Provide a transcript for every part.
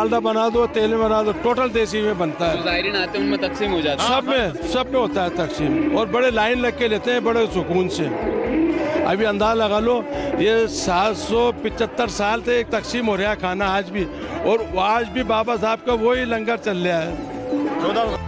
डालडा बना दो, तेल में बना दो, टोटल देसी में बनता है। ज़ायरीन आते हैं उनमें तकसीम हो जाता है। सब में होता है तकसीम, और बड़े लाइन लग के लेते हैं बड़े सुकून से। अभी अंदाज़ा लगा लो, ये 775 साल से एक तकसीम हो रहा है खाना आज भी, और आज भी बाबा साहब का वही लंगर चल रहा है।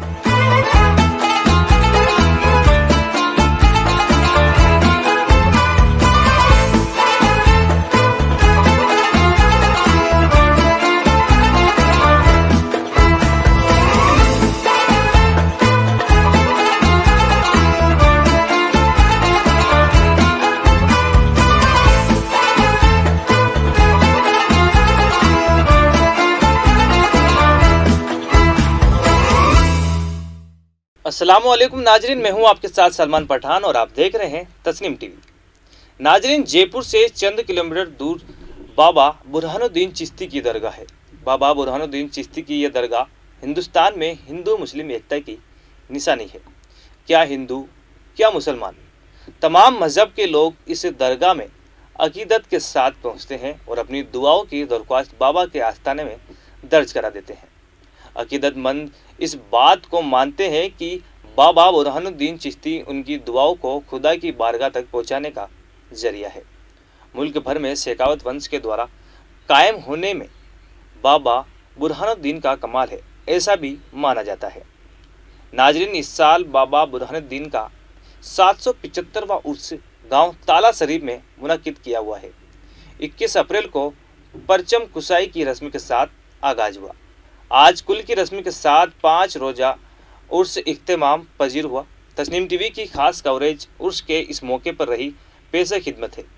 अस्सलामुअलैकुम नाजरीन, मैं हूं आपके साथ सलमान पठान और आप देख रहे हैं तस्नीम टीवी। नाजरीन, जयपुर से चंद किलोमीटर दूर बाबा बुरहानुद्दीन चिश्ती की दरगाह है। बाबा बुरहानुद्दीन चिश्ती की यह दरगाह हिंदुस्तान में हिंदू मुस्लिम एकता की निशानी है। क्या हिंदू क्या मुसलमान, तमाम मज़हब के लोग इस दरगाह में अकीदत के साथ पहुँचते हैं और अपनी दुआओं की दरख्वास्त बाबा के आस्थाने में दर्ज करा देते हैं। अकीदतमंद इस बात को मानते हैं कि बाबा बुरहानुद्दीन चिश्ती उनकी दुआओं को खुदा की बारगाह तक पहुंचाने का जरिया है। मुल्क भर में शेखावत वंश के द्वारा कायम होने में बाबा बुरहानुद्दीन का कमाल है, ऐसा भी माना जाता है। नाजरीन, इस साल बाबा बुरहानुद्दीन का 775वां उर्स गांव ताला शरीफ में मुनक्किद किया हुआ है। 21 अप्रैल को परचम कुसाई की रस्म के साथ आगाज हुआ। आज कुल की रस्म के साथ 5 रोज़ा उर्स इख्तिमाम पजीर हुआ। तस्नीम टीवी की खास कवरेज उर्स के इस मौके पर रही पेशे खिदमत है।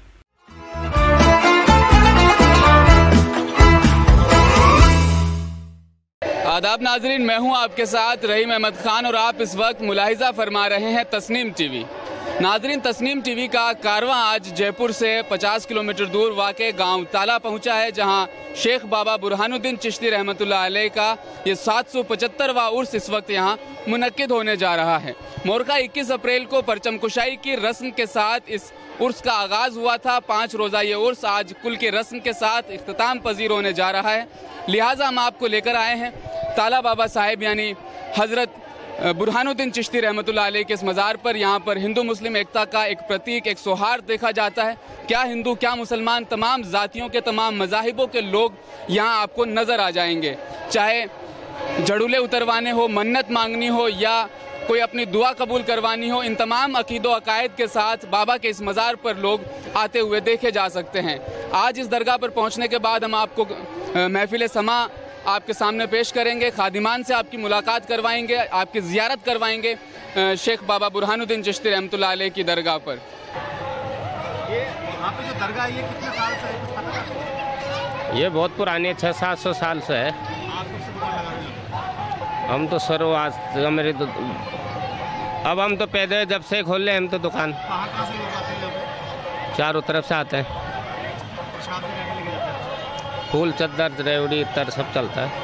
आदाब नाजरीन, मैं हूं आपके साथ रहीम अहमद खान और आप इस वक्त मुलाहिजा फरमा रहे हैं तस्नीम टीवी। नाजरीन, तस्नीम टीवी का कारवां आज जयपुर से 50 किलोमीटर दूर वाक़े गांव ताला पहुंचा है, जहां शेख बाबा बुरहानुद्दीन चिश्ती रहमतुल्लाह अलैह का ये 775वां उर्स इस वक्त यहां मुनक्किद होने जा रहा है। मोरका 21 अप्रैल को परचम कुशाई की रस्म के साथ इस उर्स का आगाज़ हुआ था। 5 रोज़ा ये उर्स आज कुल की रस्म के साथ इख्तिताम पजीर होने जा रहा है। लिहाजा हम आपको लेकर आए हैं ताला बाबा साहेब यानी हज़रत बुरहानुद्दीन चिश्ती रहमतुल्लाह अलैह के इस मज़ार पर। यहाँ पर हिंदू मुस्लिम एकता का एक प्रतीक, एक सौहार्द देखा जाता है। क्या हिंदू क्या मुसलमान, तमाम जातियों के तमाम मज़ाहिबों के लोग यहाँ आपको नज़र आ जाएंगे। चाहे जड़ूले उतरवाने हो, मन्नत मांगनी हो या कोई अपनी दुआ कबूल करवानी हो, इन तमाम अकीदो अकायद के साथ बाबा के इस मज़ार पर लोग आते हुए देखे जा सकते हैं। आज इस दरगाह पर पहुँचने के बाद हम आपको महफिल समा आपके सामने पेश करेंगे, खादिमान से आपकी मुलाकात करवाएंगे, आपकी ज़ियारत करवाएंगे शेख बाबा बुरहानुद्दीन चिश्ती रहमतुल्लाह अलैह की दरगाह पर। ये यहाँ पे जो दरगाह है ये कितने साल से है, कुछ पता है? ये बहुत पुरानी 600-700 साल से है। आप कब से दुकान लगा रहे हैं? हम तो शुरुआत मेरी तो अब हम तो पैदे जब से खोल ले हम तो दुकान। कहाँ से लोग आते हैं यहाँ पे? चारों तरफ से आते हैं। प्रसाद में क्या लेके जाते हैं? फूल, चद्दर, रेवड़ी, इतर सब चलता है।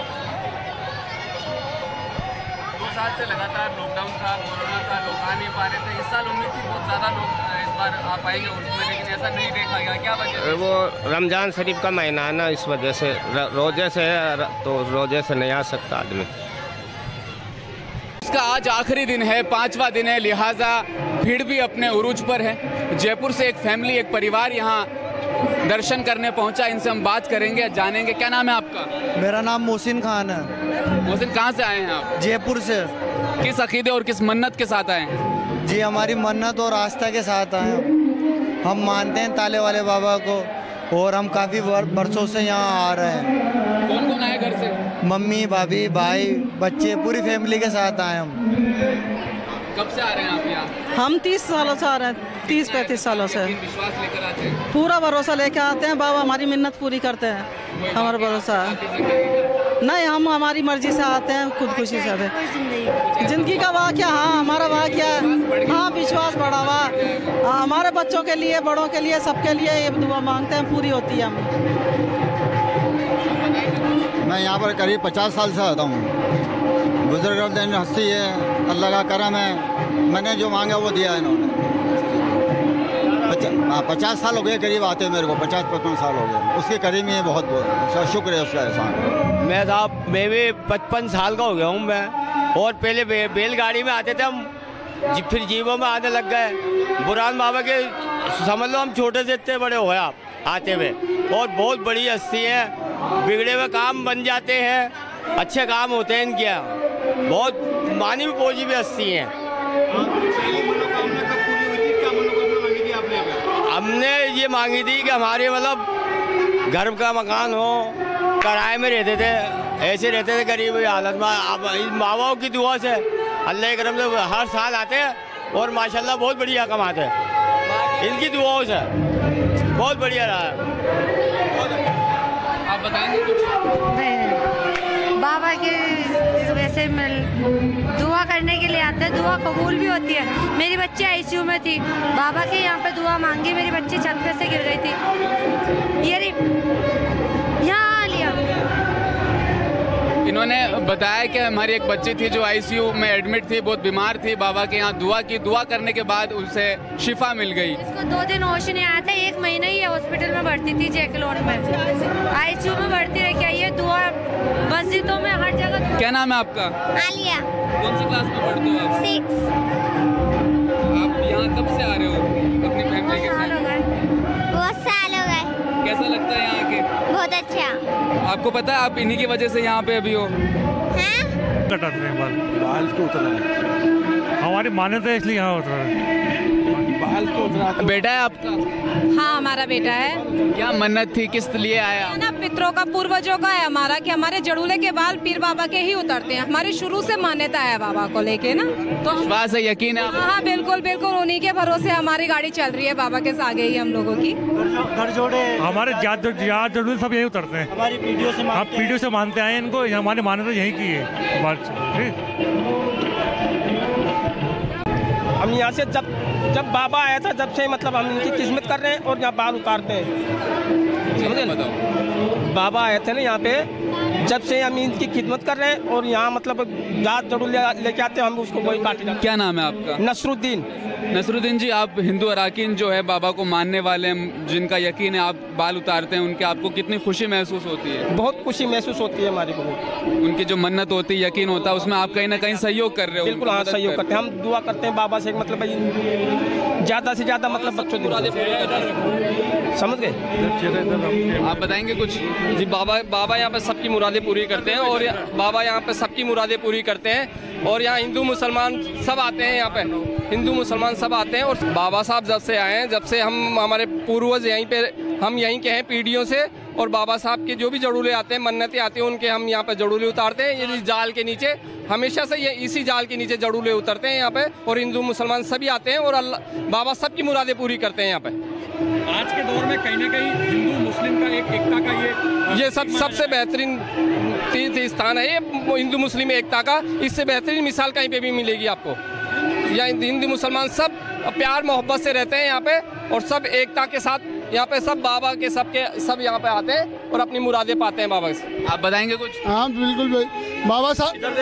2 साल से लगातार लॉकडाउन था, कोरोना था, लोग आ नहीं पा रहे थे। इस साल उम्मीद थी बहुत ज़्यादा लोग इस बार आ पाएंगे उसमें, लेकिन ऐसा नहीं देखा गया। क्या वजह है? वो रमज़ान शरीफ का महीना है ना, इस वजह से रोजे से है, तो रोजे से नहीं आ सकता आदमी। इसका आज आखिरी दिन है, 5वां दिन है, लिहाजा भीड़ भी अपने उरूज पर है। जयपुर से एक फैमिली, एक परिवार यहाँ दर्शन करने पहुंचा। इनसे हम बात करेंगे, जानेंगे। क्या नाम है आपका? मेरा नाम मोहसिन खान है। मोहसिन, कहाँ से आए हैं आप? जयपुर से। किस अकीदे और किस मन्नत के साथ आए हैं? जी, हमारी मन्नत और आस्था के साथ आए हैं। हम मानते हैं ताले वाले बाबा को और हम काफ़ी बरसों से यहाँ आ रहे हैं। कौन कौन आए घर से? मम्मी, भाभी, भाई, बच्चे, पूरी फैमिली के साथ आए हम। कब से आ रहे हैं आप यहाँ? हम 30 सालों से आ रहे हैं, 30-35 सालों से। विश्वास लेकर आते हैं? पूरा भरोसा लेके आते हैं, बाबा हमारी मिन्नत पूरी करते हैं। हमारा भरोसा नहीं, हम हमारी मर्जी से आते हैं, खुद खुशी से आते हैं। जिंदगी का वाक़या, हाँ हमारा वाक़या, हाँ विश्वास बढ़ा हुआ। हमारे बच्चों के लिए, बड़ों के लिए, सबके लिए ये दुआ मांगते हैं, पूरी होती है। मैं यहाँ पर करीब 50 साल से आता हूँ। बुजुर्ग हस्ती है, अल्लाह का करम है, मैंने जो मांगा वो दिया है इन्होंने। 50 साल हो गए करीब आते मेरे को, 50-55 साल हो गए। उसके करीब ही बहुत बहुत शुक्र है उसका एहसान। मैं साहब मैं भी 55 साल का हो गया हूँ मैं। और पहले बैलगाड़ी में आते थे हम, फिर जीवों में आने लग गए। बुरहान बाबा के समझ लो हम छोटे से इतने बड़े हो गए आप आते हुए। और बहुत बड़ी हस्ती है, बिगड़े हुए काम बन जाते हैं, अच्छे काम होते हैं इनके यहाँ। बहुत मानी में पहुंची भी हस्ती हैं। हमने ये मांगी थी कि हमारे मतलब घर का मकान हो, किराए में रहते थे, ऐसे रहते थे गरीब हालत में। अब माँ बाप की दुआ से अल्लाह के करम से हर साल आते हैं और माशाल्लाह बहुत बढ़िया कमाते हैं। इनकी दुआओं से बहुत बढ़िया रहा है। आप बताएंगे कुछ? बाबा के वैसे दुआ करने के लिए आते हैं, दुआ कबूल भी होती है। मेरी बच्ची आईसीयू में थी, बाबा के यहाँ पे दुआ मांगी, मेरी बच्ची छत पे से गिर गई थी। ये यहाँ लिया। इन्होंने बताया कि हमारी एक बच्ची थी जो आईसीयू में एडमिट थी, बहुत बीमार थी, बाबा के यहाँ दुआ की, दुआ करने के बाद उसे शिफा मिल गई। इसको 2 दिन होश नहीं आया था, 1 महीना ही हॉस्पिटल में भर्ती थी, जैकलोन में आईसीयू में भर्ती रह के। ये दुआ मस्जिदों में हर जगह। क्या नाम है आपका? आलिया। कौन सी क्लास में पढ़ते हो आप? 6। आप यहाँ कब से आ रहे हो अपनी फैमिली के साथ? बहुत साल हो गए। कैसा लगता है यहाँ के? बहुत अच्छा। आपको पता है आप इन्हीं की वजह से यहाँ पे अभी हो? कटाते हैं बाल क्यों उतरा है? हमारी मान्यता है इसलिए यहाँ उतरा है। बाल क्यों उतरा? बेटा है आपका? हाँ हमारा बेटा है। क्या मन्नत थी, किस लिए आया? ना पितरों का, पूर्वजों का है हमारा कि हमारे जड़ूले के बाल पीर बाबा के ही उतरते हैं। हमारी शुरू से मान्यता है बाबा को लेके ना, तो विश्वास है, यकीन है? हाँ बिल्कुल बिल्कुल, उन्हीं के भरोसे हमारी गाड़ी चल रही है, बाबा के आगे ही हम लोगों की। घर जोड़े हमारे जड़ूले सब यही उतरते हैं। हमारी पीढ़ियों से मानते आए इनको, हमारी मान्यता यही की है। हम यहाँ से जब बाबा आया था जब से मतलब हम इनकी किस्मत कर रहे हैं और यहाँ बाल उतारते हैं, समझे ना? बाबा आए थे ना यहाँ पे, जब से हम इनकी खिदमत कर रहे हैं और यहाँ मतलब जात जरूर लेके आते हैं, हम उसको वही काटे। क्या नाम है आपका? नसरुद्दीन। नसरुद्दीन जी, आप हिंदू अराकीन जो है बाबा को मानने वाले हैं, जिनका यकीन है, आप बाल उतारते हैं उनके, आपको कितनी खुशी महसूस होती है? बहुत खुशी महसूस होती है हमारी को। उनकी जो मन्नत होती है, यकीन होता है, उसमें आप कहीं ना कहीं सहयोग कर रहे हो? बिल्कुल हाँ, सहयोग करते हैं। हम दुआ करते हैं बाबा से, मतलब भाई ज़्यादा से ज़्यादा मतलब बच्चों समझ गए। आप बताएंगे कुछ? जी, बाबा यहाँ पे सबकी मुरादें पूरी करते हैं और बाबा यहाँ पे सबकी मुरादें पूरी करते हैं। और यहाँ हिंदू मुसलमान सब आते हैं, यहाँ पे हिंदू मुसलमान सब आते हैं। और बाबा साहब जब से आए हैं, जब से हम हमारे पूर्वज यहीं पे, हम यहीं के हैं पीढ़ियों से। और बाबा साहब के जो भी जड़ूले आते हैं, मन्नतें आती हैं, उनके हम यहाँ पे जड़ूले उतारते हैं। ये जाल के नीचे हमेशा से ये इसी जाल के नीचे जड़ूले उतरते हैं यहाँ पे। और हिंदू मुसलमान सभी आते हैं और अल्लाह बाबा सबकी मुरादें पूरी करते हैं यहाँ पे। आज के दौर में कहीं ना कहीं हिंदू मुस्लिम का एक एकता का ये सबसे बेहतरीन तीर्थ स्थान है ये हिंदू मुस्लिम एकता का। इससे बेहतरीन मिसाल कहीं पे भी मिलेगी आपको। यहाँ हिंदू मुसलमान सब प्यार मोहब्बत से रहते हैं यहाँ पे और सब एकता के साथ यहाँ पे सब बाबा के सब यहाँ पे आते हैं और अपनी मुरादें पाते हैं बाबा से। आप बताएंगे कुछ? हाँ बिल्कुल भाई, बाबा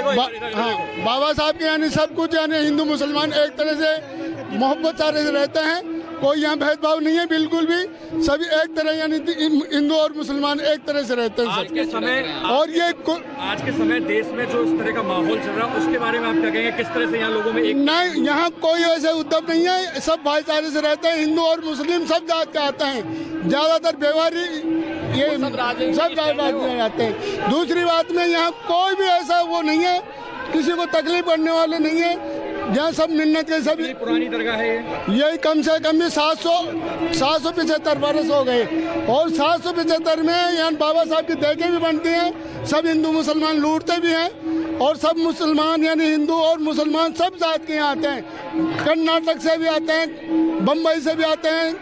साहब के यानी सब कुछ यानी हिंदू मुसलमान एक तरह से मोहब्बत सारे से रहते हैं। कोई यहाँ भेदभाव नहीं है बिल्कुल भी, सभी एक तरह यानी हिंदू और मुसलमान एक तरह से रहते हैं। आज के समय और ये आज के समय देश में जो इस तरह का माहौल चल रहा है उसके बारे में आप क्या कहेंगे? किस तरह से यहाँ लोगों में एक नहीं, यहाँ कोई ऐसे उद्धव नहीं है, सब भाईचारे से रहते हैं। हिंदू और मुस्लिम सब जात के आते हैं, ज्यादातर व्यवहारी ये सब रहते हैं। दूसरी बात में यहाँ कोई भी ऐसा वो नहीं है, किसी को तकलीफ करने वाले नहीं है। यहाँ सब मिन्नत के सभी पुरानी दरगाह है यही कम से कम भी 775 बरस हो गए। और 775 में यहाँ बाबा साहब की देखें भी बनती हैं। सब हिंदू मुसलमान लूटते भी हैं और सब मुसलमान यानी हिंदू और मुसलमान सब जात के यहाँ आते हैं। कर्नाटक से भी आते हैं, बम्बई से भी आते हैं।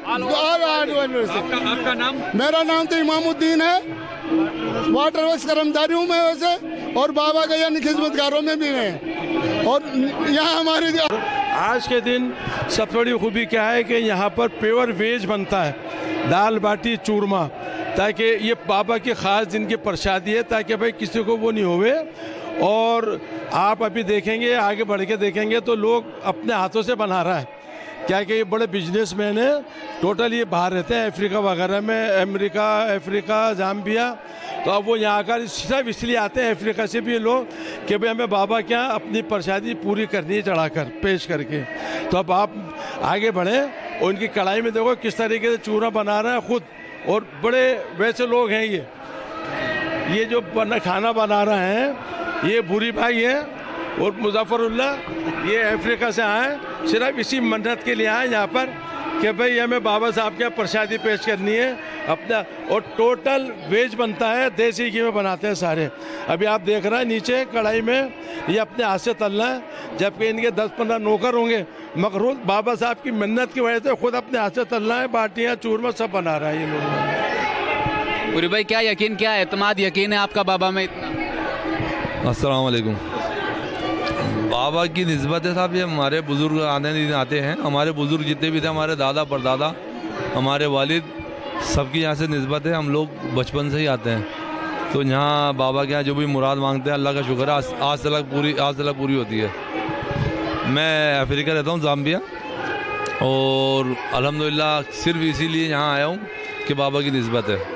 आपका नाम? मेरा नाम तो इमामुद्दीन है, वाटर वर्क्स कर्मचारी हूँ मैं वैसे, और बाबा का यानी खिदमतगारों में भी है। और यहाँ हमारे आज के दिन सबसे बड़ी खूबी क्या है कि यहाँ पर प्योर वेज बनता है, दाल बाटी चूरमा, ताकि ये बाबा की ख़ास दिन की प्रसादी है, ताकि भाई किसी को वो नहीं होवे। और आप अभी देखेंगे, आगे बढ़ के देखेंगे तो लोग अपने हाथों से बना रहा है, क्या कि ये बड़े बिजनेसमैन हैं, टोटल ये बाहर रहते हैं अफ्रीका वगैरह में, अमेरिका, अफ्रीका, जाम्बिया। तो अब वो यहाँ आकर सिर्फ इसलिए आते हैं अफ्रीका से भी ये लोग कि भाई हमें बाबा क्या अपनी प्रसादी पूरी करनी है चढ़ाकर पेश करके। तो अब आप आगे बढ़ें और उनकी कढ़ाई में देखो किस तरीके से चूरमा बना रहे हैं खुद, और बड़े वैसे लोग हैं ये जो खाना बना रहे हैं ये भूरी भाई है और मुजफ्फरुल्लाह, ये अफ्रीका से आए, सिर्फ इसी मन्नत के लिए आए यहाँ पर कि भाई हमें बाबा साहब के प्रसादी पेश करनी है अपना। और टोटल वेज बनता है, देसी घी में बनाते हैं सारे। अभी आप देख रहे हैं नीचे कढ़ाई में ये अपने हाथ से तलना है, जबकि इनके 10-15 नौकर होंगे, मगर बाबा साहब की मिन्नत की वजह से खुद अपने हाथ से तलना है, बाटियाँ चूरमा सब बना रहा है ये लोग। पूरी भाई क्या यकीन, क्या एतमाद यकीन है आपका बाबा में इतना? अस्सलाम वालेकुम। बाबा की निस्बत है साहब, ये हमारे बुज़ुर्ग आते हैं, हमारे बुज़ुर्ग जितने भी थे, हमारे दादा परदादा, हमारे वालिद, सबकी यहाँ से निस्बत है। हम लोग बचपन से ही आते हैं, तो यहाँ बाबा के यहाँ जो भी मुराद मांगते हैं अल्लाह का शुक्र है आज तक पूरी होती है। मैं अफ्रीका रहता हूँ, जाम्बिया, और अल्हम्दुलिल्लाह सिर्फ इसीलिए यहाँ आया हूँ कि बाबा की निस्बत है,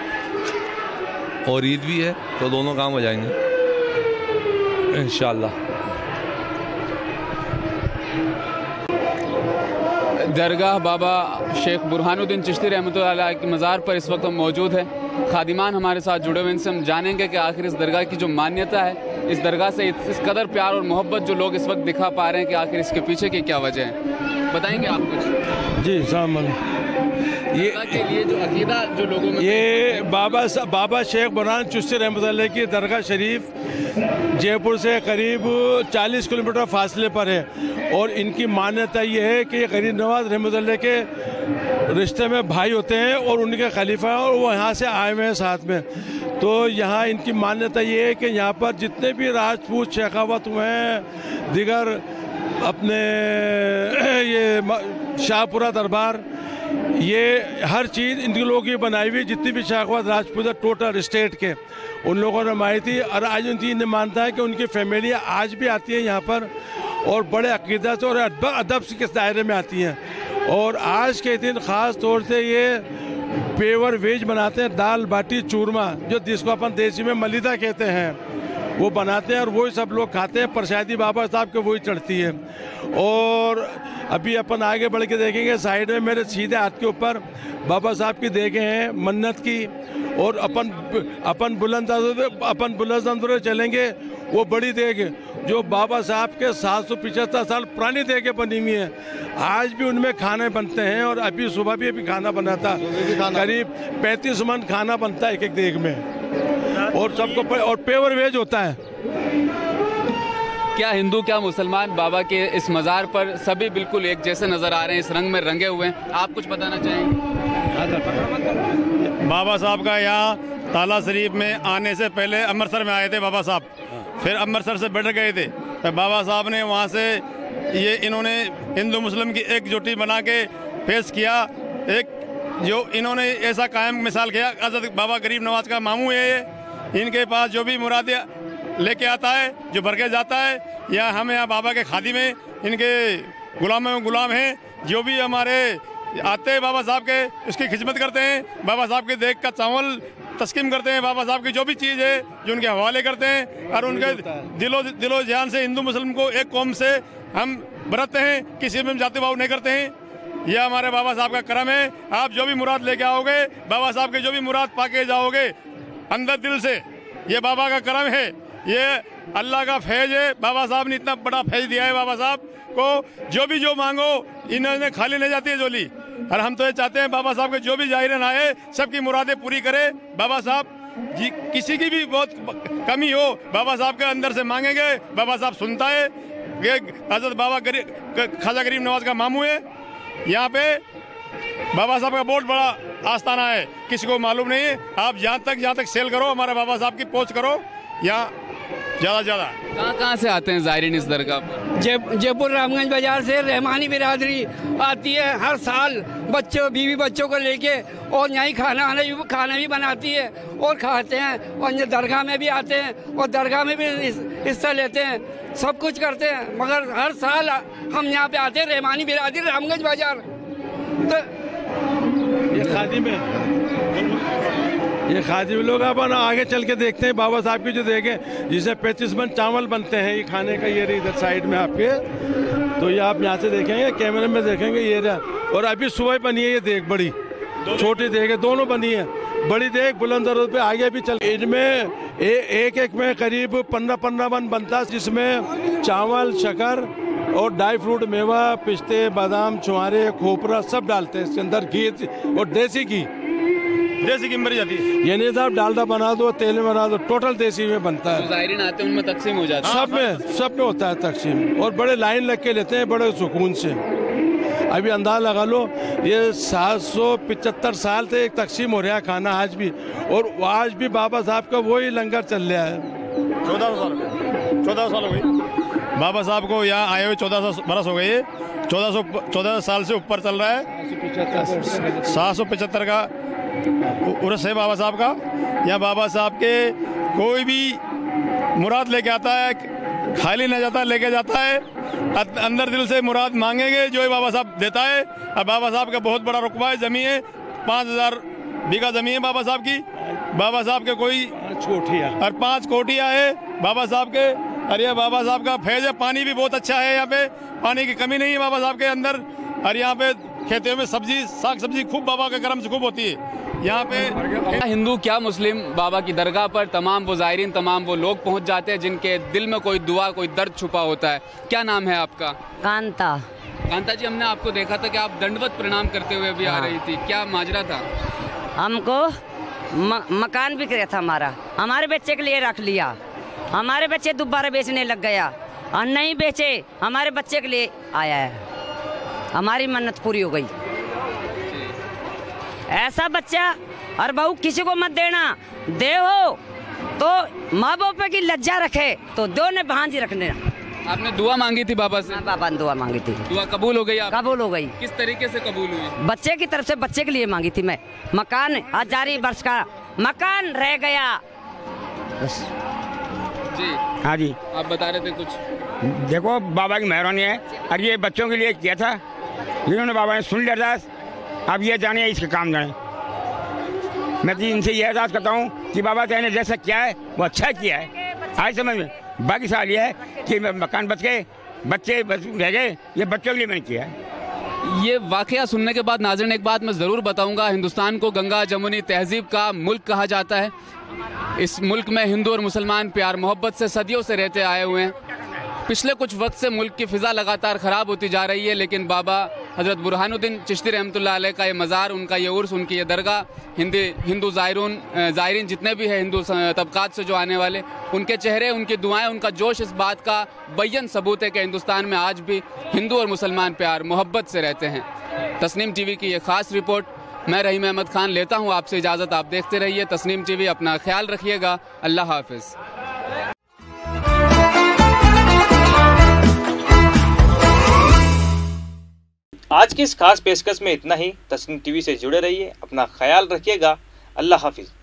और ईद भी है, तो दोनों काम हो जाएंगे इंशाअल्लाह। दरगाह बाबा शेख बुरहानुद्दीन चिश्ती रहमतुल्लाह अलैह की मज़ार पर इस वक्त हम मौजूद हैं। खादिमान हमारे साथ जुड़े हुए, इनसे हम जानेंगे कि आखिर इस दरगाह की जो मान्यता है, इस दरगाह से इस कदर प्यार और मोहब्बत जो लोग इस वक्त दिखा पा रहे हैं, कि आखिर इसके पीछे की क्या वजह है, बताएंगे आप कुछ? जी सलाम ये के लिए जो अकीदा जो लोगों में, ये बाबा शेख बुरहान चिश्ती रहमतुल्लाह की दरगाह शरीफ जयपुर से करीब 40 किलोमीटर फासले पर है, और इनकी मान्यता ये है कि ये गरीब नवाज रहमतुल्लाह के रिश्ते में भाई होते हैं और उनके खलीफा, और वो यहाँ से आए हुए हैं साथ में। तो यहाँ इनकी मान्यता ये है कि यहाँ पर जितने भी राजपूत शेखावत हुए हैं, दिगर अपने ये शाहपुरा दरबार, ये हर चीज़ इन लोगों की बनाई हुई, जितनी भी शेखावत राजपूत टोटल स्टेट के, उन लोगों ने बनाई थी। और आज उनकी इन्हें मानता है कि उनकी फैमिली आज भी आती है यहाँ पर, और बड़े अकीदत से और अदब के दायरे में आती हैं। और आज के दिन ख़ास तौर से ये पेवर वेज बनाते हैं, दाल बाटी चूरमा, जो जिसको अपन देसी में मलिदा कहते हैं, वो बनाते हैं, और वही सब लोग खाते हैं। प्रसादी बाबा साहब के वही चढ़ती है। और अभी अपन आगे बढ़ के देखेंगे, साइड में मेरे सीधे हाथ के ऊपर बाबा साहब की देखे हैं मन्नत की, और अपन बुलंद चलेंगे, वो बड़ी देग जो बाबा साहब के 775 साल पुरानी देगे बनी हुई है, आज भी उनमें खाने बनते हैं। और अभी सुबह भी खाना बना था, करीब 35 मन खाना बनता है एक देग में, और सबको, और पेवर वेज होता है। क्या हिंदू क्या मुसलमान बाबा के इस मज़ार पर सभी बिल्कुल एक जैसे नज़र आ रहे हैं, इस रंग में रंगे हुए हैं, आप कुछ बताना चाहेंगे? बाबा साहब का यहाँ ताला शरीफ में आने से पहले अमृतसर में आए थे बाबा साहब, फिर अमृतसर से बैठ गए थे, तो बाबा साहब ने वहाँ से ये इन्होंने हिंदू मुस्लिम की एकजुटी बना के पेश किया। एक जो इन्होंने ऐसा कायम मिसाल किया, हज़रत बाबा गरीब नवाज का मामू है ये, इनके पास जो भी मुराद लेके आता है, जो भर के जाता है, या हम यहाँ बाबा के खादी में इनके गुलामों में गुलाम हैं। जो भी हमारे आते हैं बाबा साहब के, उसकी खिदमत करते हैं, बाबा साहब के देख का चावल तस्कीम करते हैं, बाबा साहब की जो भी चीज़ है जो उनके हवाले करते हैं, और उनके दिलो जान से हिंदू मुस्लिम को एक कौम से हम बरतते हैं, किसी में जाति भाव नहीं करते हैं। यह हमारे बाबा साहब का करम है। आप जो भी मुराद लेके आओगे, बाबा साहब के जो भी मुराद पाके जाओगे अंदर दिल से, ये बाबा का करम है, ये अल्लाह का फैज है। बाबा साहब ने इतना बड़ा फैज दिया है बाबा साहब को, जो मांगो इन्होंने खाली नहीं जाती है झोली। और हम तो ये चाहते हैं बाबा साहब के जो भी जाहिरन आए, सबकी मुरादें पूरी करे बाबा साहब जी। किसी की भी बहुत कमी हो, बाबा साहब के अंदर से मांगेंगे, बाबा साहब सुनता है। ये हजरत बाबा ख्वाजा गरीब नवाज का मामू है। यहाँ पे बाबा साहब का बहुत बड़ा आस्थाना है, किसी को मालूम नहीं है। आप जहाँ तक सेल करो, हमारे बाबा साहब की पहुँच करो, यहाँ ज़्यादा से ज़्यादा। कहाँ से आते हैं ज़ायरीन इस दरगाह पर? जयपुर रामगंज बाजार से रहमानी बिरादरी आती है हर साल, बच्चों बीवी बच्चों को लेके, और यहीं खाना भी बनाती है और खाते हैं, और ये दरगाह में भी आते हैं और दरगाह में भी हिस्सा लेते हैं, सब कुछ करते हैं। मगर हर साल हम यहाँ पे आते हैं रहमानी बिरादरी रामगंज बाजार। तो ये खादी में लोग अपन आगे चल के देखते हैं बाबा साहब की जो देखें, जिसे 35 मन चावल बनते हैं ये खाने का, ये इधर साइड में आपके, तो ये आप यहाँ से देखेंगे, कैमरे में देखेंगे ये रहा। और अभी सुबह बनी है ये देख, बड़ी छोटी देख है, दोनों बनी है, बड़ी देख बुलंद पे आगे भी चल। इनमें एक में करीब 15 मन बनता है, जिसमें चावल, शक्कर और ड्राई फ्रूट, मेवा, पिस्ते, बादाम, छुआरे, खोपरा सब डालते हैं इसके अंदर, घी और देसी घी मरी जाती है। ये नहीं साहब डालडा बना दो, तेल में बना दो, टोटल देसी में बनता है। ज़ायरीन आते हैं उनमें तकसीम हो जाता है, सब में होता है तकसीम, और बड़े लाइन लग के लेते हैं बड़े सुकून से। अभी अंदाज़ा लगा लो, ये 775 साल से एक तकसीम हो रहा है खाना आज भी, और आज भी बाबा साहब का वही लंगर चल रहा है। 14 साल हो गई बाबा साहब को यहाँ आए हुए, 1400 बरस हो गए, 1400 साल से ऊपर चल रहा है। 775 का उर्स है बाबा साहब का। यहाँ बाबा साहब के कोई भी मुराद लेके आता है, खाली नहीं जाता, लेके जाता है, अंदर दिल से मुराद मांगेंगे जो बाबा साहब देता है। अब बाबा साहब का बहुत बड़ा रुकबा है, जमीन है, 5000 बीघा जमीन है बाबा साहब की। बाबा साहब के कोई 5 कोठियाँ है बाबा साहब के। और ये बाबा साहब का फैज है, पानी भी बहुत अच्छा है, यहाँ पे पानी की कमी नहीं है बाबा साहब के अंदर। और यहाँ पे खेतों में सब्जी, साग सब्जी खूब बाबा के करम से खूब होती है यहाँ पे। हिंदू क्या मुस्लिम बाबा की दरगाह पर तमाम वो ज़ायरीन, तमाम वो लोग पहुँच जाते हैं जिनके दिल में कोई दुआ, कोई दर्द छुपा होता है। क्या नाम है आपका? कांता। कांता जी, हमने आपको देखा था कि आप दंडवत प्रणाम करते हुए भी आ रही थी, क्या माजरा था? हमको मकान बिक रहा था हमारा, हमारे बच्चे के लिए रख लिया, हमारे बच्चे दोबारा बेचने लग गया और नहीं बेचे, हमारे बच्चे के लिए आया है, हमारी मन्नत पूरी हो गई। ऐसा बच्चा और बहू किसी को मत देना, दे हो तो माँ बाप की लज्जा रखे, तो दो ने भांजी रखने। आपने दुआ मांगी थी बाबा से? बाबा ने दुआ मांगी थी। दुआ कबूल हो गई? कबूल हो गई। किस तरीके से कबूल हुई? बच्चे की तरफ से, बच्चे के लिए मांगी थी मैं, मकान 1000 वर्ष का मकान रह गया बस। जी हाँ जी, आप बता रहे थे कुछ? देखो बाबा की मेहरबानी है, और ये बच्चों के लिए किया था, जिन्होंने बाबा ने सुन लिया था, अब ये जाने इसके काम जाने। मैं तो इनसे ये अरदास करता हूँ कि बाबा ने जैसा किया है वो अच्छा किया है, आज समझ में। बाकी साल ये है कि मकान बच गए, बच्चे रह गए, ये बच्चों के लिए मैंने किया है। ये वाकया सुनने के बाद नाज़रीन एक बात मैं ज़रूर बताऊंगा, हिंदुस्तान को गंगा जमुनी तहजीब का मुल्क कहा जाता है। इस मुल्क में हिंदू और मुसलमान प्यार मोहब्बत से सदियों से रहते आए हुए हैं। पिछले कुछ वक्त से मुल्क की फ़िज़ा लगातार ख़राब होती जा रही है, लेकिन बाबा हज़रत बुरहानुद्दीन चिश्ती रहमतुल्लाह अलैह का ये मज़ार, उनका ये उर्स, उनकी ये दरगाह, हिंदू ज़ायरीन जितने भी हैं हिंदू तबकात से जो आने वाले, उनके चेहरे, उनकी दुआएं, उनका जोश इस बात का बय्यन सबूत है कि हिंदुस्तान में आज भी हिंदू और मुसलमान प्यार मोहब्बत से रहते हैं। तस्नीम टीवी की ये ख़ास रिपोर्ट, मैं रहीम अहमद खान लेता हूँ आपसे इजाज़त। आप देखते रहिए तस्नीम टीवी, अपना ख्याल रखिएगा, अल्लाह हाफिज़। आज की इस खास पेशकश में इतना ही। तस्नीम टीवी से जुड़े रहिए, अपना ख्याल रखिएगा, अल्लाह हाफिज़।